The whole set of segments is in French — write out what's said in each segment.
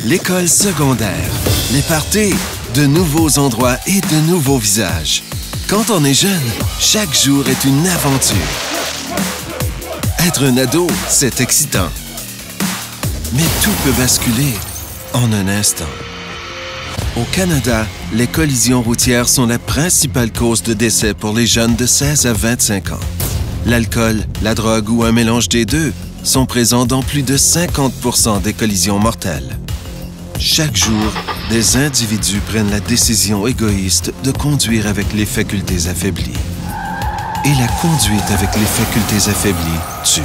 l'école secondaire, les parties, de nouveaux endroits et de nouveaux visages. Quand on est jeune, chaque jour est une aventure. Être un ado, c'est excitant. Mais tout peut basculer en un instant. Au Canada, les collisions routières sont la principale cause de décès pour les jeunes de 16 à 25 ans. L'alcool, la drogue ou un mélange des deux sont présents dans plus de 50% des collisions mortelles. Chaque jour, des individus prennent la décision égoïste de conduire avec les facultés affaiblies. Et la conduite avec les facultés affaiblies tue.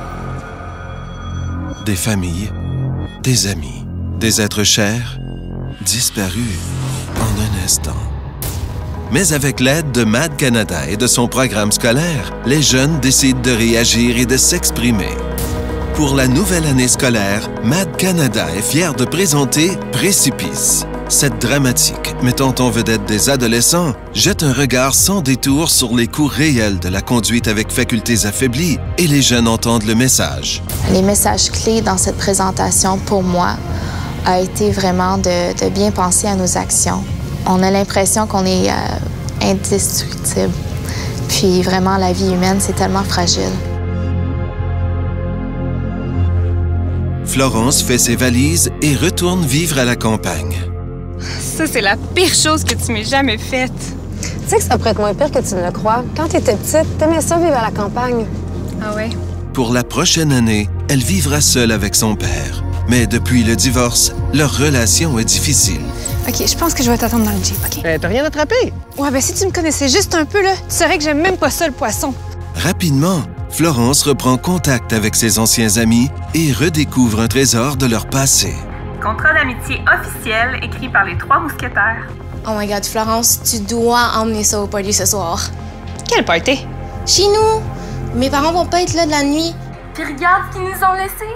Des familles, des amis, des êtres chers, disparus en un instant. Mais avec l'aide de MAD Canada et de son programme scolaire, les jeunes décident de réagir et de s'exprimer. Pour la nouvelle année scolaire, MAD Canada est fier de présenter Précipice. Cette dramatique, mettant en vedette des adolescents, jette un regard sans détour sur les coûts réels de la conduite avec facultés affaiblies et les jeunes entendent le message. Les messages clés dans cette présentation, pour moi, a été vraiment de bien penser à nos actions. On a l'impression qu'on est indestructible. Puis vraiment, la vie humaine, c'est tellement fragile. Florence fait ses valises et retourne vivre à la campagne. Ça, c'est la pire chose que tu m'aies jamais faite. Tu sais que ça pourrait être moins pire que tu ne le crois. Quand tu étais petite, t'aimais ça vivre à la campagne. Ah ouais? Pour la prochaine année, elle vivra seule avec son père. Mais depuis le divorce, leur relation est difficile. OK, je pense que je vais t'attendre dans le Jeep, OK? T'as rien attrapé? Ouais, ben si tu me connaissais juste un peu, là, tu saurais que j'aime même pas ça, le poisson. Rapidement, Florence reprend contact avec ses anciens amis et redécouvre un trésor de leur passé. Contrat d'amitié officiel écrit par les 3 mousquetaires. Oh my God, Florence, tu dois emmener ça au party ce soir. Quel party? Chez nous! Mes parents vont pas être là de la nuit. Puis regarde ce qu'ils nous ont laissé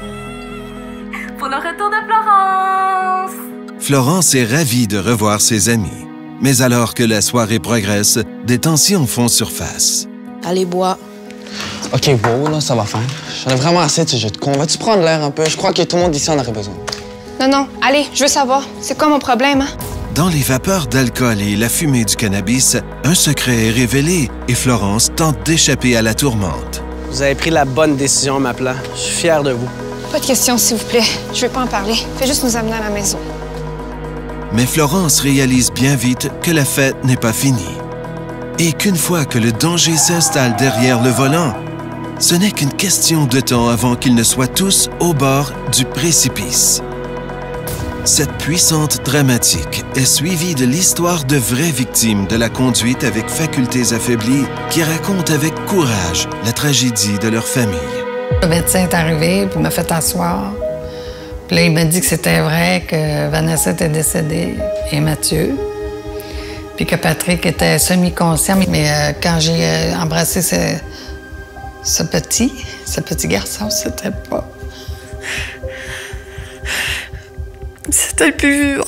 pour le retour de Florence. Florence est ravie de revoir ses amis. Mais alors que la soirée progresse, des tensions font surface. Allez, bois. OK, wow, là, ça va faire. J'en ai vraiment assez de ce jeu de con. Vas-tu prendre l'air un peu? Je crois que tout le monde ici en aurait besoin. Non, allez, je veux savoir. C'est quoi mon problème, hein? Dans les vapeurs d'alcool et la fumée du cannabis, un secret est révélé et Florence tente d'échapper à la tourmente. Vous avez pris la bonne décision, ma plan. Je suis fier de vous. Pas de questions, s'il vous plaît. Je vais pas en parler. Fais juste nous amener à la maison. Mais Florence réalise bien vite que la fête n'est pas finie. Et qu'une fois que le danger s'installe derrière le volant, ce n'est qu'une question de temps avant qu'ils ne soient tous au bord du précipice. Cette puissante dramatique est suivie de l'histoire de vraies victimes de la conduite avec facultés affaiblies qui racontent avec courage la tragédie de leur famille. Le médecin est arrivé puis m'a fait asseoir. Puis là, il m'a dit que c'était vrai que Vanessa était décédée et Mathieu. Puis que Patrick était semi-conscient. Mais quand j'ai embrassé ce petit garçon, c'était pas... C'était le plus vivant.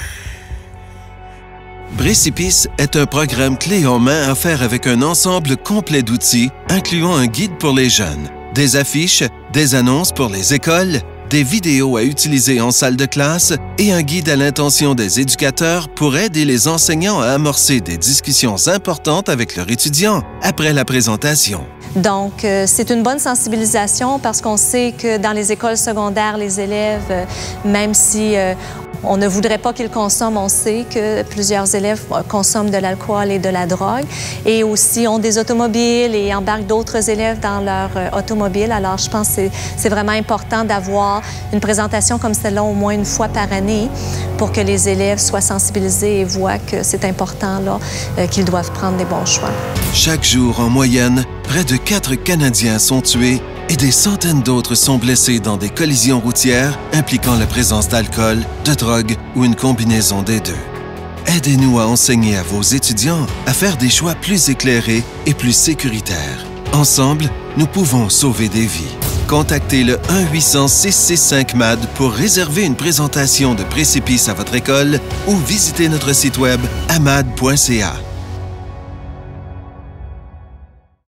Précipice est un programme clé en main offert avec un ensemble complet d'outils, incluant un guide pour les jeunes, des affiches, des annonces pour les écoles, des vidéos à utiliser en salle de classe et un guide à l'intention des éducateurs pour aider les enseignants à amorcer des discussions importantes avec leurs étudiants après la présentation. Donc, c'est une bonne sensibilisation parce qu'on sait que dans les écoles secondaires, les élèves, même si on ne voudrait pas qu'ils consomment, on sait que plusieurs élèves consomment de l'alcool et de la drogue et aussi ont des automobiles et embarquent d'autres élèves dans leur automobile. Alors, je pense que c'est vraiment important d'avoir une présentation comme celle-là au moins une fois par année pour que les élèves soient sensibilisés et voient que c'est important là, qu'ils doivent prendre des bons choix. Chaque jour, en moyenne, près de 4 Canadiens sont tués et des centaines d'autres sont blessés dans des collisions routières impliquant la présence d'alcool, de drogue ou une combinaison des deux. Aidez-nous à enseigner à vos étudiants à faire des choix plus éclairés et plus sécuritaires. Ensemble, nous pouvons sauver des vies. Contactez le 1-800-665-MAD pour réserver une présentation de Précipice à votre école ou visitez notre site web amad.ca.